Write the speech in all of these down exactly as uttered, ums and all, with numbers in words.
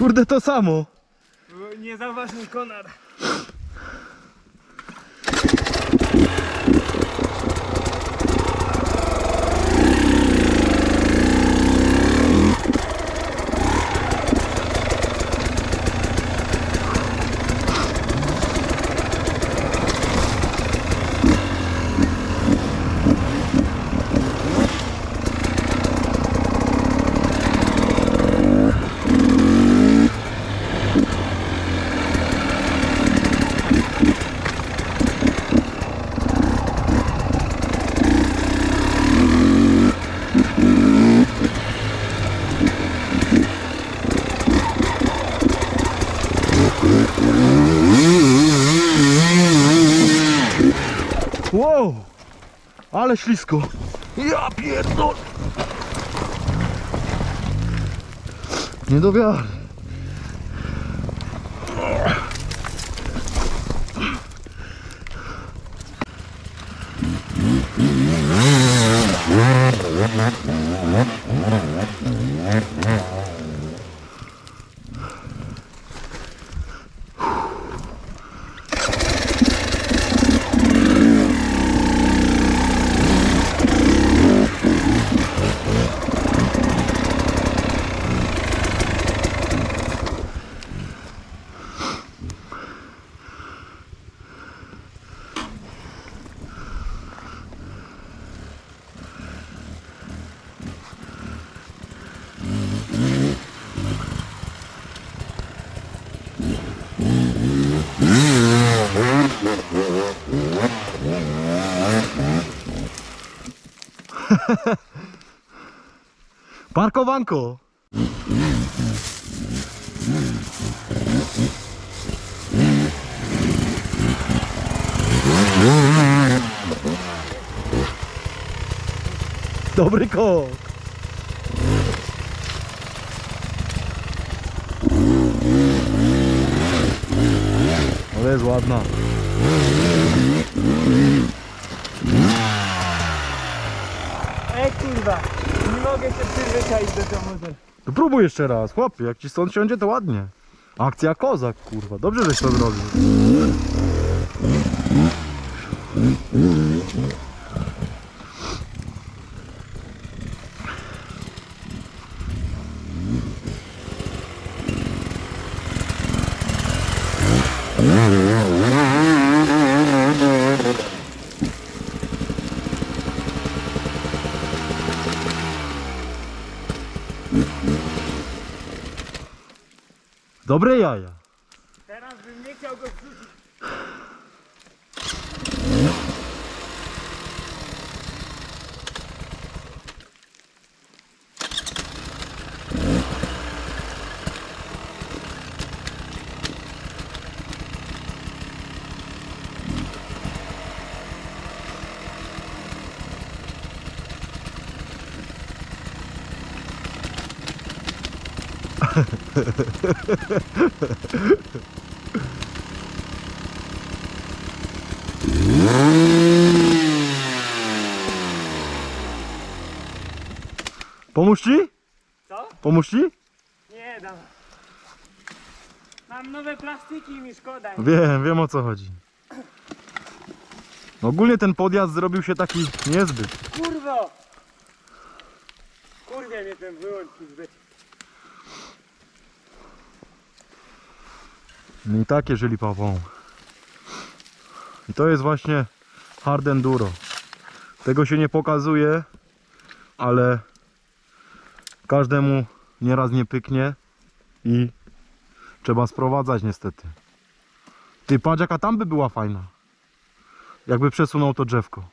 Kurde, to samo. Nie zauważył Konrad. Wow, ale ślisko. Ja pierdol. Nie do wiary. Parkowanko. Dobry kok. Ale jest ładna. Ej kurwa, nie mogę się przyzwyczaić do tego motoru. To próbuj jeszcze raz, chłopie, jak ci stąd siądzie, to ładnie. Akcja kozak, kurwa, dobrze żeś to zrobił. Dobre jaja. Teraz bym nie chciał go wrzucić. Pomóż ci? Co? Pomóż ci? Nie dam. Mam nowe plastiki i mi szkoda. Wiem, wiem o co chodzi. Ogólnie ten podjazd zrobił się taki niezbyt. Kurwo! Kurwie mnie ten wyłączył zbyt. No i tak jeżeli pawą. I to jest właśnie hard enduro. Tego się nie pokazuje, ale każdemu nieraz nie pyknie i trzeba sprowadzać niestety. Ty, patrz jaka tam by była fajna. Jakby przesunął to drzewko.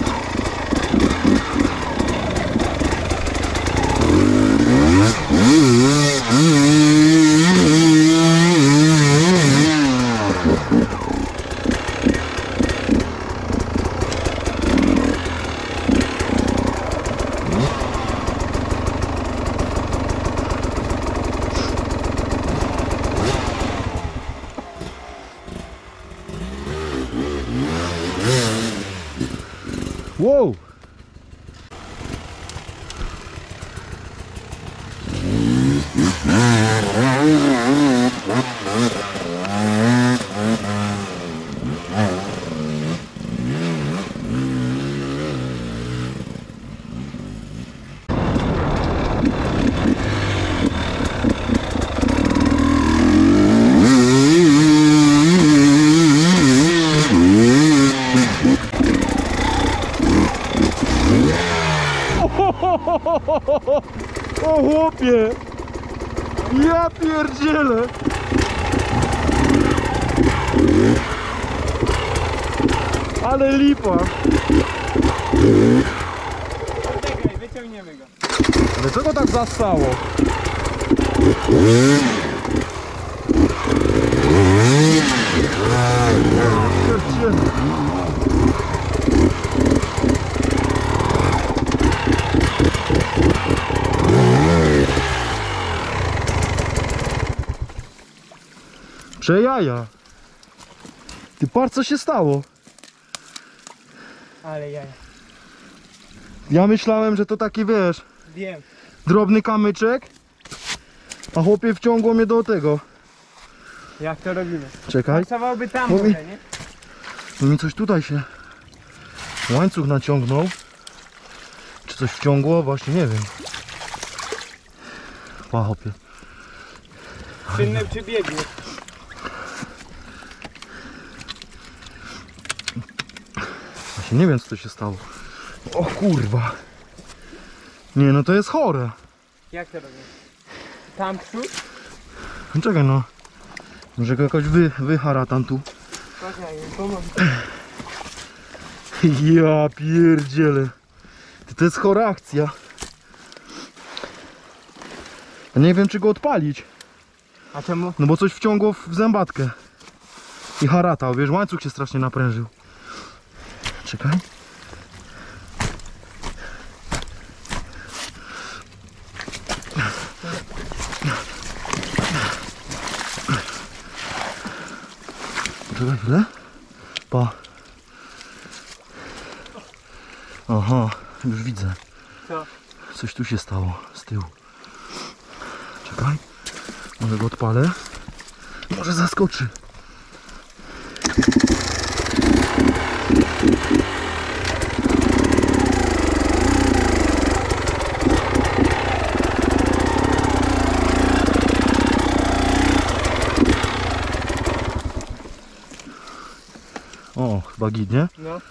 Wow! O chłopie! Ja pierdzielę! Ale lipa! Poczekaj, wyciągniemy go. Ale co go tak zastało? Przejaja! Ty patrz co się stało. Ale jaja. Ja myślałem, że to taki wiesz, Wiem. drobny kamyczek, a chłopie wciągło mnie do tego. Jak to robimy? Czekaj, Pasowałoby tam Mówi- może, nie? bo mi coś tutaj się łańcuch naciągnął. Czy coś wciągło? Właśnie nie wiem. Pa chłopie. Czynny czy biegnie? Właśnie nie wiem co to się stało. O kurwa. Nie no to jest chore. Jak to robimy? Tam przód? No czekaj no. Może go jakoś wy, wyharatam tu. Poczekaj, pomogę. Ja pierdzielę. Ty, to jest chora akcja. Ja nie wiem czy go odpalić. A czemu? No bo coś wciągło w zębatkę. I haratał, wiesz, łańcuch się strasznie naprężył. Czekaj. Czekaj chwilę. Pa. Aha, już widzę. Co? Coś tu się stało z tyłu. Czekaj. Może go odpalę. Może zaskoczy. O, chyba git, nie? No.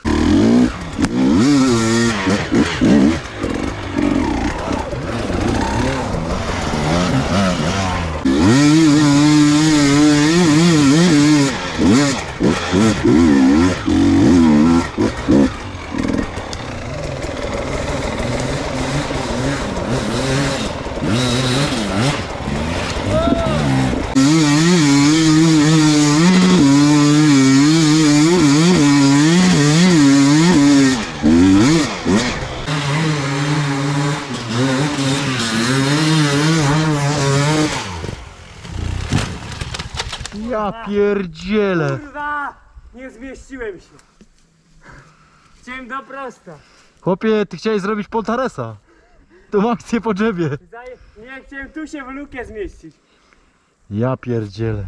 Ja pierdzielę. Kurwa! Nie zmieściłem się. Chciałem do prosta. Chłopie, ty chciałeś zrobić Poltaresa. Tą akcję po drzebie. Zaje... Nie, chciałem tu się w lukę zmieścić. Ja pierdzielę.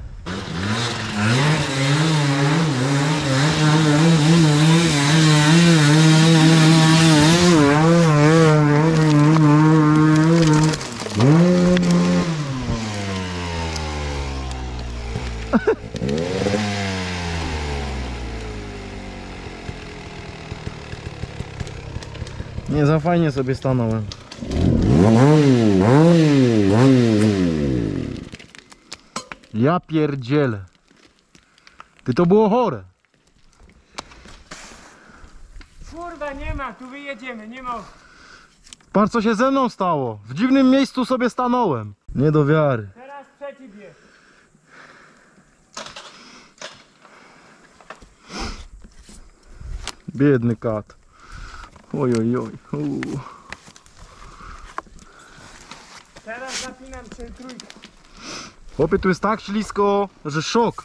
Nie za fajnie sobie stanąłem. Ja pierdzielę. Ty, to było chore. Kurwa, nie ma, tu wyjedziemy, nie ma. Patrz co się ze mną stało. W dziwnym miejscu sobie stanąłem. Nie do wiary. Teraz przeciw jest. Biedny kat. Oj, oj, oj. Uuu. Teraz zapinam się trójkę. Chłopie, tu jest tak ślisko, że szok.